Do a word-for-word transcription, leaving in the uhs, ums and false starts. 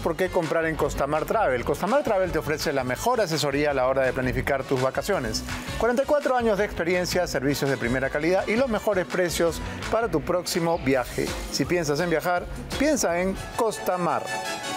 por qué comprar en Costamar Travel. Costamar Travel te ofrece la mejor asesoría a la hora de planificar tus vacaciones. cuarenta y cuatro años de experiencia, servicios de primera calidad y los mejores precios para tu próximo viaje. Si piensas en viajar, piensa en Costamar.